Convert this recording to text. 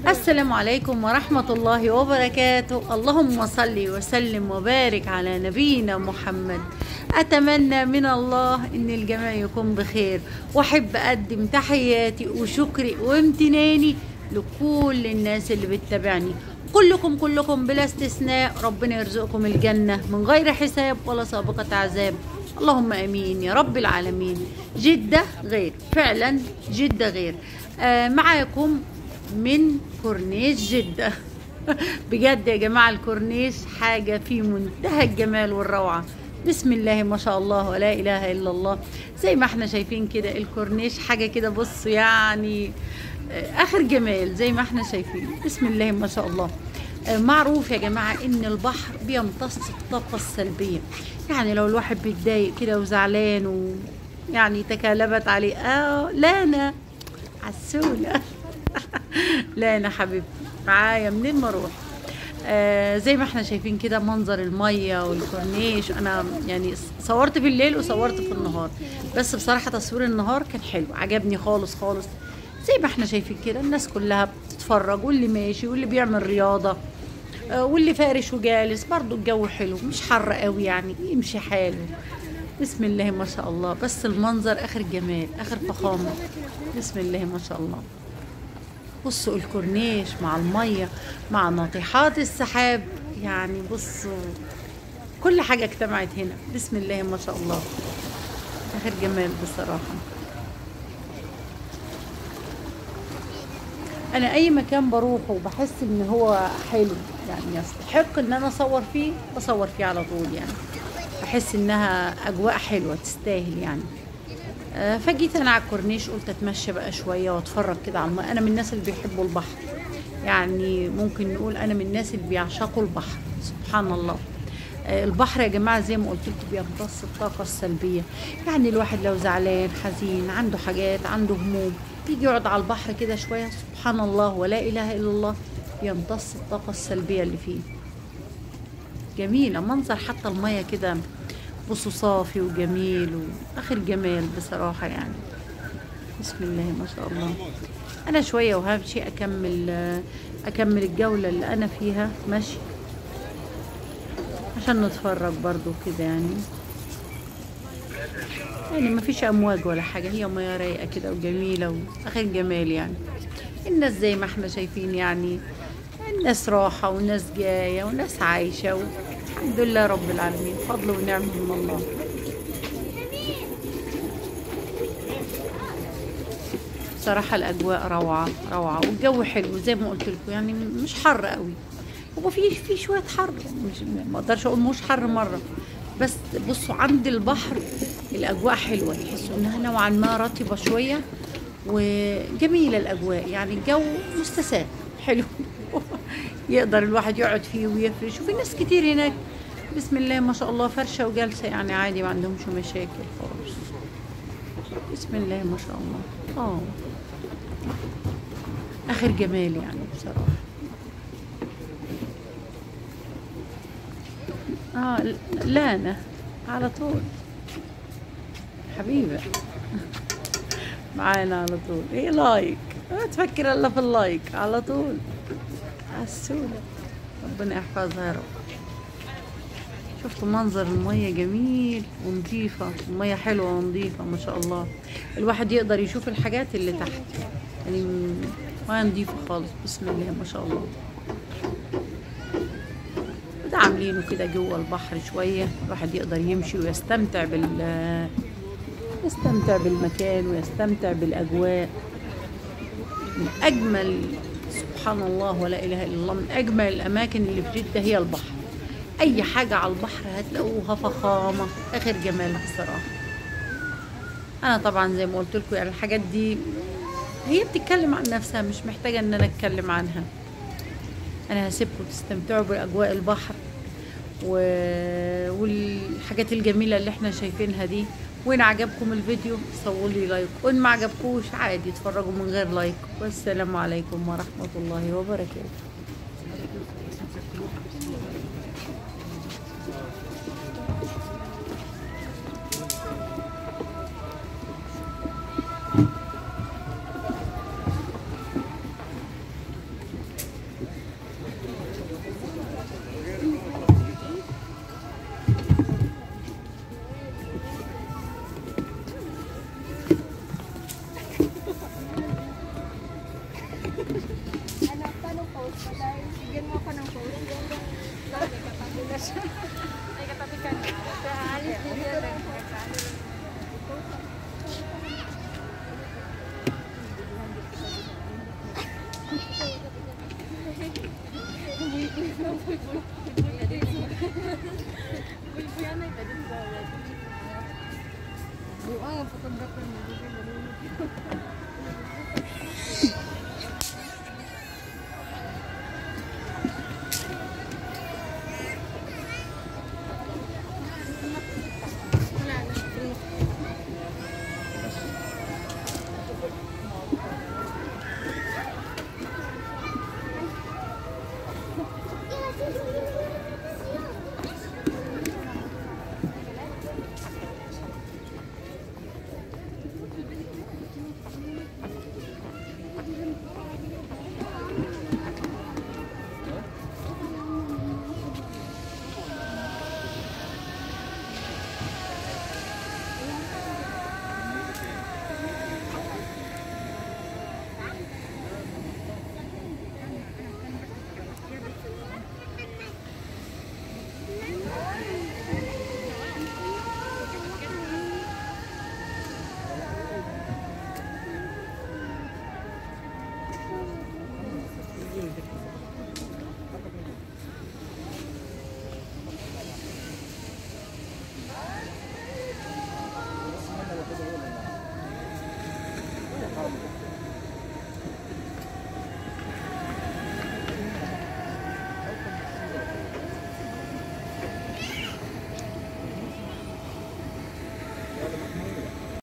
السلام عليكم ورحمة الله وبركاته. اللهم صل وسلم وبارك على نبينا محمد. أتمنى من الله إن الجميع يكون بخير، وأحب أقدم تحياتي وشكري وامتناني لكل الناس اللي بتتابعني. كلكم بلا استثناء ربنا يرزقكم الجنة من غير حساب ولا سابقة عذاب، اللهم امين يا رب العالمين. جدة غير، فعلا جدة غير. معاكم من كورنيش جدة. بجد يا جماعة الكورنيش حاجة في منتهى الجمال والروعة، بسم الله ما شاء الله ولا اله الا الله. زي ما احنا شايفين كده الكورنيش حاجة كده، بصوا يعني اخر جمال زي ما احنا شايفين، بسم الله ما شاء الله. معروف يا جماعة ان البحر بيمتص الطاقة السلبية، يعني لو الواحد بيتضايق كده وزعلان ويعني تكالبت عليه لانا عسولة. لانا حبيبتي معايا منين ما اروح. زي ما احنا شايفين كده منظر المية والكورنيش. انا يعني صورت في الليل وصورت في النهار، بس بصراحة تصوير النهار كان حلو، عجبني خالص خالص. زي ما احنا شايفين كده الناس كلها بتتفرج، واللي ماشي واللي بيعمل رياضة واللي فارش وجالس، برضو الجو حلو مش حر قوي يعني يمشي حاله، بسم الله ما شاء الله. بس المنظر اخر جمال اخر فخامة، بسم الله ما شاء الله. بصوا الكورنيش مع المية مع ناطحات السحاب، يعني بصوا كل حاجة اجتمعت هنا، بسم الله ما شاء الله. اخر جمال بصراحة. انا اي مكان بروحه وبحس ان هو حلو يعني يستحق ان انا اصور فيه بصور فيه على طول، يعني بحس انها اجواء حلوه تستاهل يعني. فجيت انا على الكورنيش قلت اتمشى بقى شويه واتفرج كده على الماء. انا من الناس اللي بيحبوا البحر، يعني ممكن نقول انا من الناس اللي بيعشقوا البحر، سبحان الله. البحر يا جماعه زي ما قلت لكم بيمتص الطاقه السلبيه، يعني الواحد لو زعلان حزين عنده حاجات عنده هموم يجي يقعد على البحر كده شويه، سبحان الله ولا اله الا الله، يمتص الطاقه السلبيه اللي فيه. جميله منظر حتى الميه كده، بصوا صافي وجميل واخر جمال بصراحه يعني، بسم الله ما شاء الله. انا شويه وهمشي اكمل الجوله اللي انا فيها ماشي عشان نتفرج برضو كده يعني ما فيش امواج ولا حاجه، هي ميه رايقه كده وجميله واخر جمال يعني. الناس زي ما احنا شايفين يعني الناس راحه والناس جايه والناس عايشه، والحمد لله رب العالمين، فضل ونعمه من الله. بصراحه الاجواء روعه روعه والجو حلو زي ما قلت لكم، يعني مش حر قوي، هو في شويه حر، مش ما اقدرش اقول مش حر مره، بس بصوا عند البحر الاجواء حلوه، تحسوا انها نوعا ما رطبه شويه وجميله الاجواء، يعني الجو مستساغ حلو. يقدر الواحد يقعد فيه ويفرش، وفي ناس كتير هناك بسم الله ما شاء الله فرشه وجلسه، يعني عادي ما عندهمش مشاكل خالص، بسم الله ما شاء الله. اخر جمال يعني بصراحه. لانا على طول حبيبة معانا على طول. ايه لايك، ما تفكر الا في اللايك على طول، عسولة ربنا يحفظها يا رب. شفتوا منظر المية جميل ونظيفة، المية حلوة ونظيفة ما شاء الله، الواحد يقدر يشوف الحاجات اللي تحت، يعني مية نظيفة خالص، بسم الله ما شاء الله. عاملينه كده جوه البحر شويه، الواحد يقدر يمشي ويستمتع يستمتع بالمكان ويستمتع بالاجواء. من اجمل سبحان الله ولا اله الا الله، من اجمل الاماكن اللي في جده هي البحر، اي حاجه على البحر هتلاقوها فخامه اخر جمال بصراحه. انا طبعا زي ما قلت لكم يعني الحاجات دي هي بتتكلم عن نفسها، مش محتاجه ان انا اتكلم عنها. انا هسيبكم تستمتعوا باجواء البحر والحاجات الجميله اللي احنا شايفينها دي. وان عجبكم الفيديو صوروا لي لايك، وان ما عجبكوش عادي اتفرجوا من غير لايك. والسلام عليكم ورحمه الله وبركاته. Ano, paano post pa tayo? Bigyan mo ako ng post. Bakit katabi na siya? Ay, katabi ka na. Alis din siya. Buang ang photographer mo.